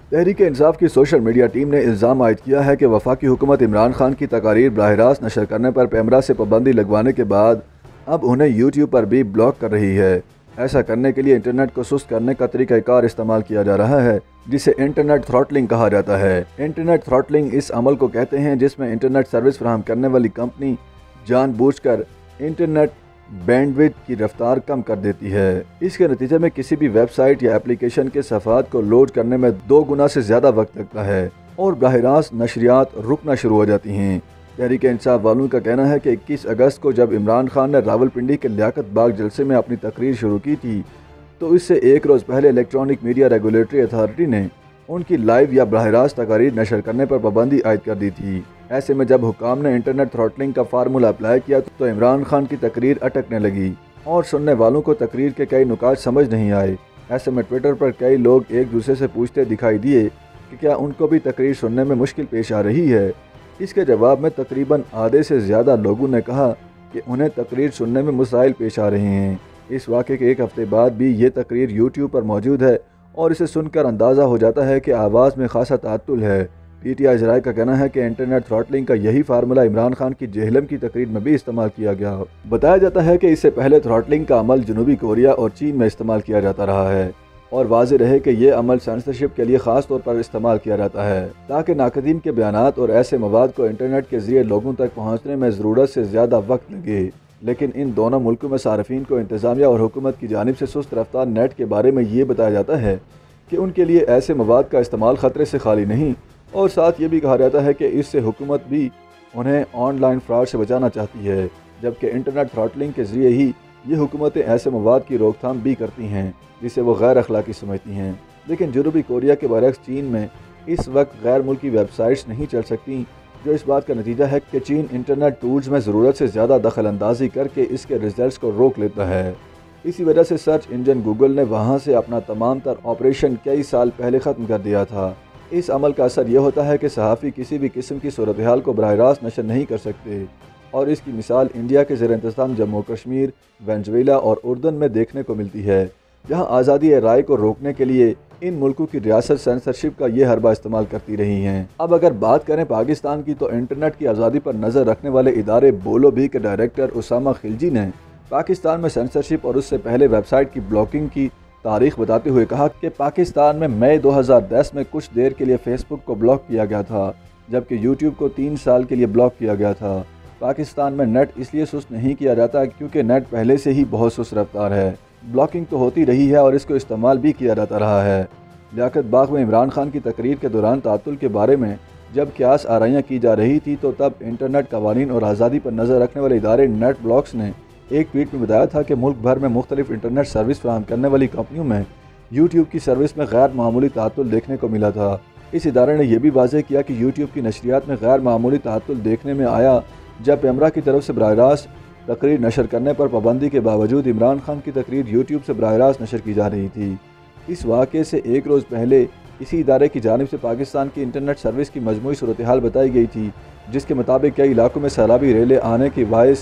तहरीक इंसाफ की social media team ने इल्ज़ाम आयद किया है कि वफाकी हुकूमत इमरान खान की तकारीर बराह रास्त नशर करने पर पैमरा से पाबंदी लगवाने के बाद अब उन्हें यूट्यूब पर भी ब्लॉक कर रही है। ऐसा करने के लिए इंटरनेट को सुस्त करने का तरीक़ाकार इस्तेमाल किया जा रहा है, जिसे इंटरनेट थ्रॉटलिंग कहा जाता है। इंटरनेट थ्रॉटलिंग इस अमल को कहते हैं जिसमें इंटरनेट सर्विस फराहम करने वाली कंपनी जानबूझकर इंटरनेट बैंडविड्थ की रफ्तार कम कर देती है। इसके नतीजे में किसी भी वेबसाइट या एप्लीकेशन के सफ़ात को लोड करने में 2 गुना से ज़्यादा वक्त लगता है और बराह रास्त नशरियात रुकना शुरू हो जाती हैं। तहरीक इंसाफ वालों का कहना है कि 21 अगस्त को जब इमरान खान ने रावलपिंडी के लियाकत बाग जलसे में अपनी तकरीर शुरू की थी, तो इससे एक रोज़ पहले इलेक्ट्रॉनिक मीडिया रेगुलेटरी अथॉरिटी ने उनकी लाइव या बराह रास्त तकारीर नशर करने पर पाबंदी आयद कर दी थी। ऐसे में जब हुकाम ने इंटरनेट थ्रॉटलिंग का फार्मूला अप्लाई किया तो इमरान खान की तकरीर अटकने लगी और सुनने वालों को तकरीर के कई नुकात समझ नहीं आए। ऐसे में ट्विटर पर कई लोग एक दूसरे से पूछते दिखाई दिए कि क्या उनको भी तकरीर सुनने में मुश्किल पेश आ रही है। इसके जवाब में तकरीबन आधे से ज़्यादा लोगों ने कहा कि उन्हें तकरीर सुनने में मसाइल पेश आ रहे हैं। इस वाक़े के एक हफ़्ते बाद भी ये तकरीर यूट्यूब पर मौजूद है और इसे सुनकर अंदाज़ा हो जाता है कि आवाज़ में खासा तातुल है। PTI ज़राए का कहना है कि इंटरनेट थ्रॉटलिंग का यही फार्मूला इमरान खान की जेहलम की तकरीर में भी इस्तेमाल किया गया। बताया जाता है कि इससे पहले थ्रॉटलिंग का अमल जनूबी कोरिया और चीन में इस्तेमाल किया जाता रहा है और वाज़ेह रहे कि यह अमल सेंसरशिप के लिए ख़ास तौर पर इस्तेमाल किया जाता है ताकि नाक़दीन के बयानात और ऐसे मवाद को इंटरनेट के ज़रिए लोगों तक पहुँचने में ज़रूरत से ज़्यादा वक्त लगे। लेकिन इन दोनों मुल्कों में सार्फिन को इंतज़ामिया और हुकूमत की जानिब से सुस्त रफ्तार नेट के बारे में ये बताया जाता है कि उनके लिए ऐसे मवाद का इस्तेमाल ख़तरे से खाली नहीं, और साथ ये भी कहा जाता है कि इससे हुकूमत भी उन्हें ऑनलाइन फ्रॉड से बचाना चाहती है, जबकि इंटरनेट थ्रॉटलिंग के ज़रिए ही ये हुकूमतें ऐसे मवाद की रोकथाम भी करती हैं जिसे वो गैर अखलाकी समझती हैं। लेकिन जनूबी कोरिया के बरक्स चीन में इस वक्त गैर मुल्की वेबसाइट्स नहीं चल सकती, जो इस बात का नतीजा है कि चीन इंटरनेट टूल्स में ज़रूरत से ज़्यादा दखल अंदाजी करके इसके रिजल्ट्स को रोक लेता है। इसी वजह से सर्च इंजन गूगल ने वहाँ से अपना तमाम तर ऑपरेशन कई साल पहले ख़त्म कर दिया था। इस अमल का असर यह होता है कि सहाफ़ी किसी भी किस्म की सूरत हाल को बराह रास्त नशर नहीं कर सकते, और इसकी मिसाल इंडिया के ज़ेर इंतज़ाम जम्मू कश्मीर, वेनेज़ुएला और उर्दन में देखने को मिलती है, जहाँ आज़ादी राय को रोकने के लिए इन मुल्कों की रियासत सेंसरशिप का ये हरबा इस्तेमाल करती रही हैं। अब अगर बात करें पाकिस्तान की, तो इंटरनेट की आज़ादी पर नज़र रखने वाले इदारे बोलो भी के डायरेक्टर उसामा खिलजी ने पाकिस्तान में सेंसरशिप और उससे पहले वेबसाइट की ब्लॉकिंग की तारीख बताते हुए कहा कि पाकिस्तान में मई 2010 में कुछ देर के लिए फेसबुक को ब्लॉक किया गया था, जबकि यूट्यूब को 3 साल के लिए ब्लॉक किया गया था। पाकिस्तान में नेट इसलिए सुस्त नहीं किया जाता क्योंकि नेट पहले से ही बहुत सुस्त रफ्तार है। ब्लॉकिंग तो होती रही है और इसको इस्तेमाल भी किया जाता रहा है। लियाकत बाग में इमरान खान की तकरीर के दौरान तातुल के बारे में जब क्यास आराइयाँ की जा रही थी, तो तब इंटरनेट कवानीन और आज़ादी पर नज़र रखने वाले इदारे नेट ब्लॉक्स ने एक ट्वीट में बताया था कि मुल्क भर में मुख्तलिफ इंटरनेट सर्विस फराहम करने वाली कंपनियों में यूट्यूब की सर्विस में गैर मामूली तातुल देखने को मिला था। इस इदारे ने यह भी वाज़ेह किया कि यूट्यूब की नशरियात में गैर मामूली तातुल देखने में आया जब पैमरा की तरफ से बराह रास्त तकरीर नशर करने पर पाबंदी के बावजूद इमरान खान की तकरीर यूट्यूब से बराह रास्त नशर की जा रही थी। इस वाक़े से एक रोज़ पहले इसी इदारे की जानिब से पाकिस्तान की इंटरनेट सर्विस की मजमूई सूरत हाल बताई गई थी, जिसके मुताबिक कई इलाकों में सैलाबी रेलें आने की बायस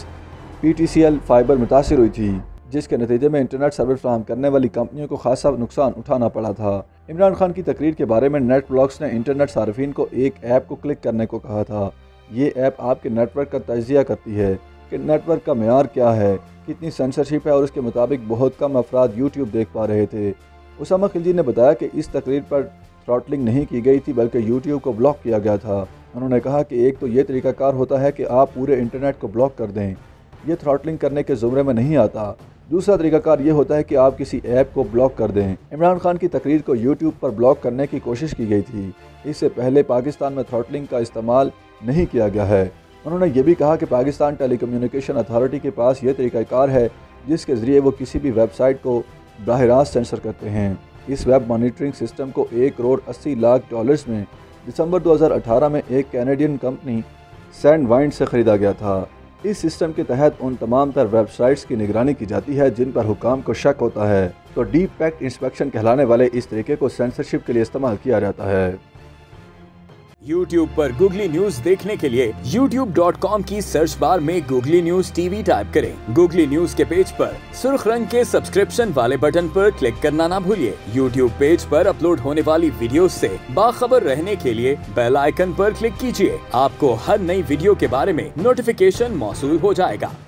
PTCL फाइबर मुतासिर हुई थी, जिसके नतीजे में इंटरनेट सर्विस फराहम करने वाली कंपनियों को खासा नुकसान उठाना पड़ा था। इमरान खान की तकरीर के बारे में नेट ब्लॉक्स ने इंटरनेट सार्फिन को एक ऐप को क्लिक करने को कहा था। ये ऐप आपके नेटवर्क का तजिया करती है कि नेटवर्क का मेयार क्या है, कितनी सेंसरशिप है, और उसके मुताबिक बहुत कम अफराद यूट्यूब देख पा रहे थे। उसामा खिलजी ने बताया कि इस तकरीर पर थ्रॉटलिंग नहीं की गई थी, बल्कि यूट्यूब को ब्लॉक किया गया था। उन्होंने कहा कि एक तो ये तरीक़ाकार होता है कि आप पूरे इंटरनेट को ब्लॉक कर दें, ये थ्रॉटलिंग करने के ज़ुमरे में नहीं आता। दूसरा तरीकाकार ये होता है कि आप किसी ऐप को ब्लॉक कर दें। इमरान खान की तकरीर को यूट्यूब पर ब्लॉक करने की कोशिश की गई थी। इससे पहले पाकिस्तान में थ्रॉटलिंग का इस्तेमाल नहीं किया गया है। उन्होंने ये भी कहा कि पाकिस्तान टेलीकम्युनिकेशन अथॉरिटी के पास ये तरीकाकार है जिसके ज़रिए वो किसी भी वेबसाइट को बराह रास्त सेंसर करते हैं। इस वेब मॉनिटरिंग सिस्टम को $1,80,00,000 में दिसंबर 2018 में एक कैनेडियन कंपनी सैंडवाइंड से ख़रीदा गया था। इस सिस्टम के तहत उन तमाम तर वेबसाइट्स की निगरानी की जाती है जिन पर हुकाम को शक होता है, तो डीप पैक्ट इंस्पेक्शन कहलाने वाले इस तरीके को सेंसरशिप के लिए इस्तेमाल किया जाता है। YouTube पर गूगली न्यूज देखने के लिए youtube.com की सर्च बार में गूगली न्यूज टीवी टाइप करें। गूगली न्यूज के पेज पर सुर्ख रंग के सब्सक्रिप्शन वाले बटन पर क्लिक करना ना भूलिए। YouTube पेज पर अपलोड होने वाली वीडियो से बाखबर रहने के लिए बेल आइकन पर क्लिक कीजिए। आपको हर नई वीडियो के बारे में नोटिफिकेशन मौसूल हो जाएगा।